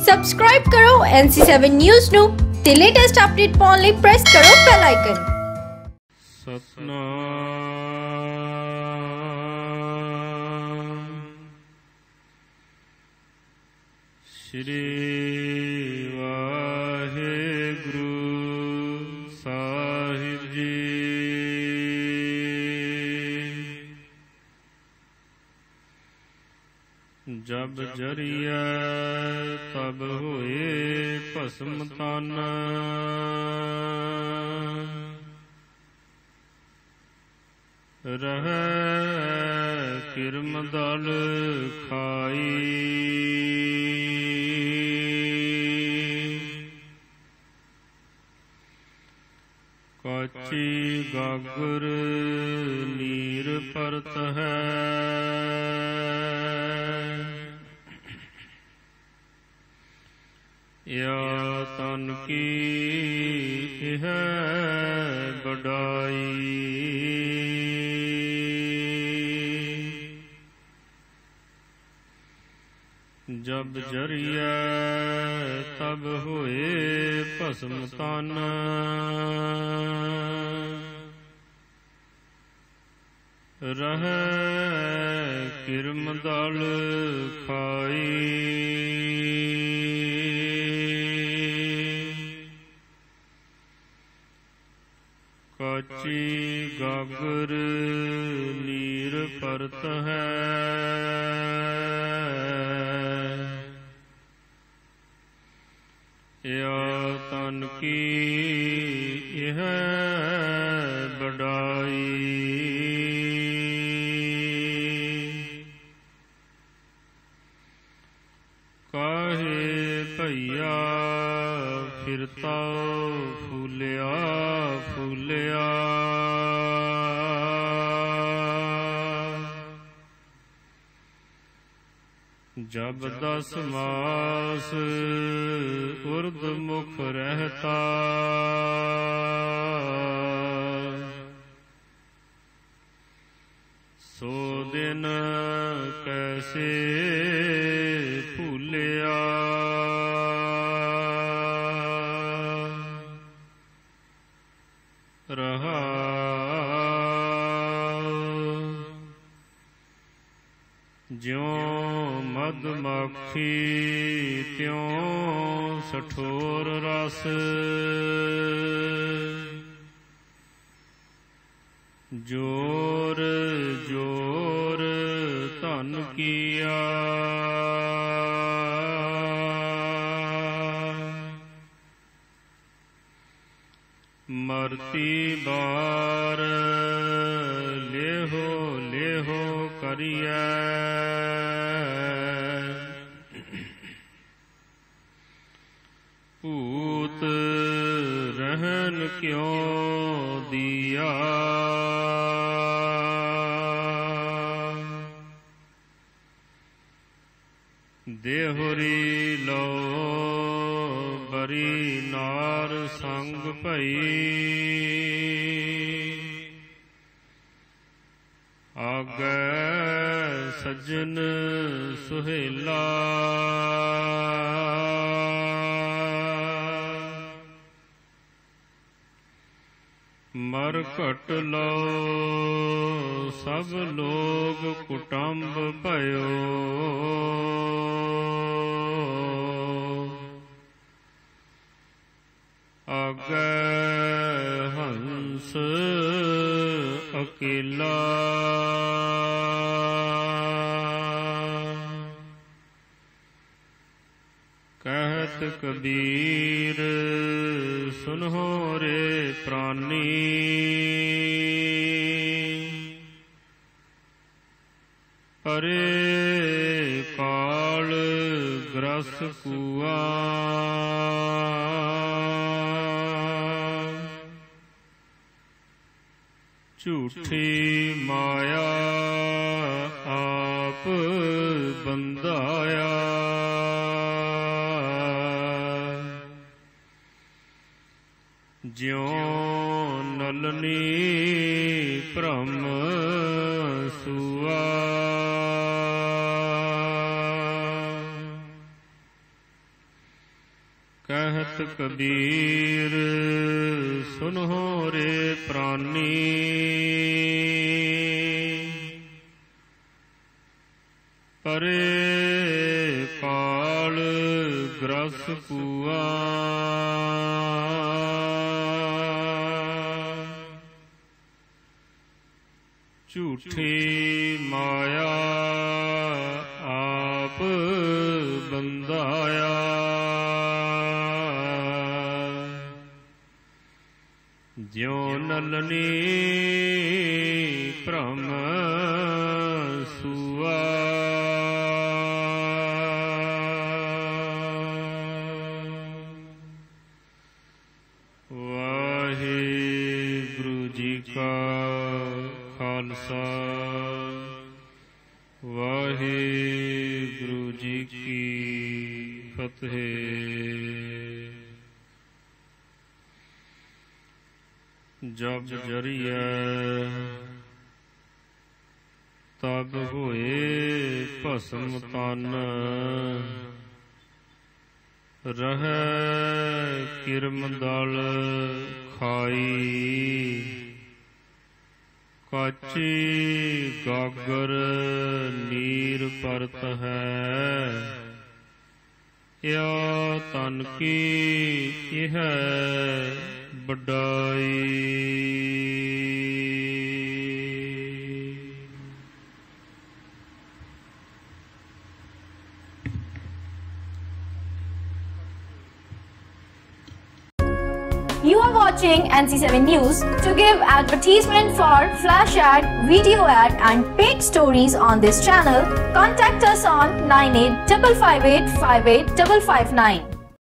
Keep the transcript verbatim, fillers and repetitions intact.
Subscribe ਕਰੋ ਐਨ ਸੀ seven news ਨੂੰ ਤੇ ਲੇਟੈਸਟ ਅਪਡੇਟ ਪਾਉਣ ਲਈ ਪ੍ਰੈਸ ਕਰੋ ਬੈਲ ਆਈਕਨ। ਸਤਨਾਮ ਸ਼੍ਰੀ ਵਾਹਿਗੁਰੂ ਸਾਹਿਬ ਜੀ। जब जरिया तब होए भस्म तन, रहै किरम दल खाई। काची गागर नीर परत है, या तन की है बड़ाई। जब जरिया तब होए भस्म तन, रहै किरम दल खाई। काची गागर नीर परत है, या तन की यह बड़ाई। काहे भैया फिरता फूलिया फूलिया, जब दस मास उर्द मुख रहता। सो दिन कैसे भूलिया, रहा ज्यों मधुमक्खी त्यों सठोर रस। जोर जोर धन किया, मरती बार लेहो लेहो करिया। भूत रहन क्यों दिया, देहुरी लो बरी नार संग भई। आगे सज्जन सुहेला, मरकट लो सब लोग कुटुंब भयो। आगे हंस अकेला, कहत कबीर सुनहो रे प्राणी। परे काल ग्रस कुआ, झूठी माया आप बंधाया। ज्यों नलनी भ्रम सुआ, कहत कबीर सुनहो रे प्राणी, परे काल ग्रस कुआ, झूठी माया आप बंधाया, ज्यों नलनी भ्रम सुआ। वाहिगुरु जी का खालसा, वाहिगुरु जी की फतेह। जब जरिए तब होए भस्म तन, रहै किरम दल खाई, काची गागर नीर परत है, या तन की यह बड़ाई। You are watching N C seven News. To give advertisement for flash ad, video ad and paid stories on this channel, contact us on nine eight five five eight five eight five five nine.